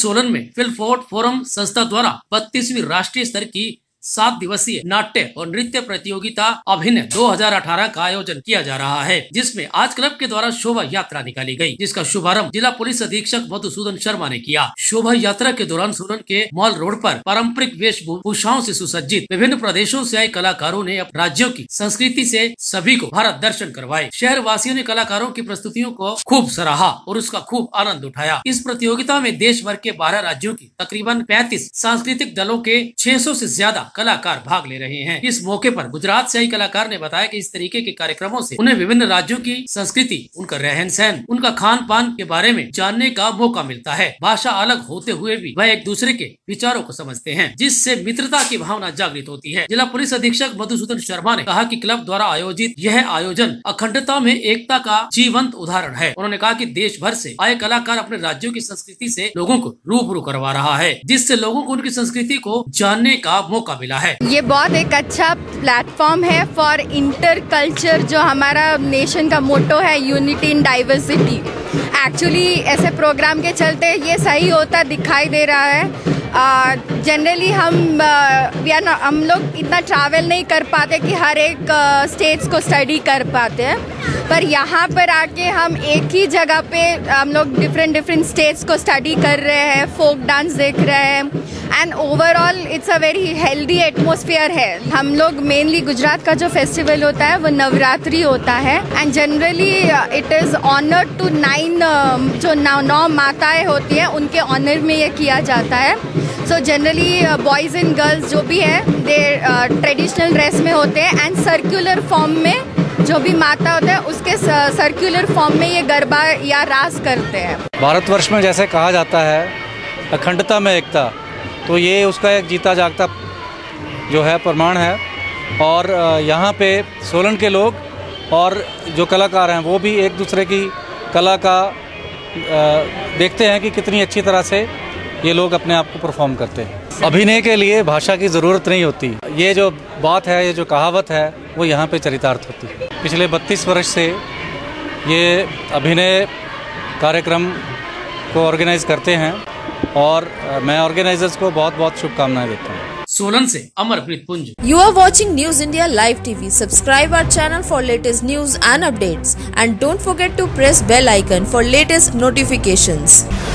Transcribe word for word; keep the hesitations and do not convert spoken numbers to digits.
सोलन में फिल्फोर्ट फोरम संस्था द्वारा बत्तीसवीं राष्ट्रीय स्तर की सात दिवसीय नाट्य और नृत्य प्रतियोगिता अभिनय दो हज़ार अठारह का आयोजन किया जा रहा है, जिसमें आज क्लब के द्वारा शोभा यात्रा निकाली गई, जिसका शुभारंभ जिला पुलिस अधीक्षक मधुसूदन शर्मा ने किया। शोभा यात्रा के दौरान सोलन के मॉल रोड पर पारंपरिक वेशभूषाओं से सुसज्जित विभिन्न प्रदेशों से आए कलाकारों ने अपने राज्यों की संस्कृति से सभी को भारत दर्शन करवाए। शहर वासियों ने कलाकारों की प्रस्तुतियों को खूब सराहा और उसका खूब आनंद उठाया। इस प्रतियोगिता में देश भर के बारह राज्यों की तकरीबन पैंतीस सांस्कृतिक दलों के छह सौ से ज्यादा कलाकार भाग ले रहे हैं। इस मौके पर गुजरात से आई कलाकार ने बताया कि इस तरीके के कार्यक्रमों से उन्हें विभिन्न राज्यों की संस्कृति, उनका रहन सहन, उनका खान पान के बारे में जानने का मौका मिलता है। भाषा अलग होते हुए भी वह एक दूसरे के विचारों को समझते हैं, जिससे मित्रता की भावना जागृत होती है। जिला पुलिस अधीक्षक मधुसूदन शर्मा ने कहा कि क्लब द्वारा आयोजित यह आयोजन अखंडता में एकता का जीवंत उदाहरण है। उन्होंने कहा कि देश भर से आए कलाकार अपने राज्यों की संस्कृति से लोगों को रूबरू करवा रहा है, जिससे लोगों को उनकी संस्कृति को जानने का मौका मिला है। ये बहुत एक अच्छा प्लेटफॉर्म है फॉर इंटर कल्चर, जो हमारा नेशन का मोटो है, यूनिटी इन डाइवर्सिटी। एक्चुअली ऐसे प्रोग्राम के चलते ये सही होता दिखाई दे रहा है। जनरली uh, हम uh, हम लोग इतना ट्रैवल नहीं कर पाते कि हर एक स्टेट्स uh, को स्टडी कर पाते हैं, पर यहाँ पर आके हम एक ही जगह पे हम लोग डिफरेंट डिफरेंट स्टेट्स को स्टडी कर रहे हैं, फोक डांस देख रहे हैं, and overall it's a very healthy atmosphere है। हम लोग मेनली गुजरात का जो फेस्टिवल होता है वो नवरात्रि होता है, and generally it is honour to nine, जो नौ नौ माताएं होती हैं उनके ऑनर में ये किया जाता है। So generally boys and girls जो भी है दे ट्रेडिशनल ड्रेस में होते हैं, एंड सर्कुलर फॉर्म में जो भी माता होता है उसके सर्कुलर फॉर्म में ये गरबा या रास करते हैं। भारतवर्ष में जैसे कहा जाता है अखंडता में एकता, तो ये उसका एक जीता जागता जो है प्रमाण है। और यहाँ पे सोलन के लोग और जो कलाकार हैं वो भी एक दूसरे की कला का देखते हैं कि कितनी अच्छी तरह से ये लोग अपने आप को परफॉर्म करते हैं। अभिनय के लिए भाषा की ज़रूरत नहीं होती। ये जो बात है, ये जो कहावत है, वो यहाँ पे चरितार्थ होती है। पिछले बत्तीस वर्ष से ये अभिनय कार्यक्रम को ऑर्गेनाइज करते हैं और मैं ऑर्गेनाइजर्स को बहुत बहुत शुभकामनाएं देता हूँ। सोलन से अमरप्रीत पुंज। You are watching News India Live T V. Subscribe our channel for latest news and updates, and don't forget to press bell icon for latest notifications.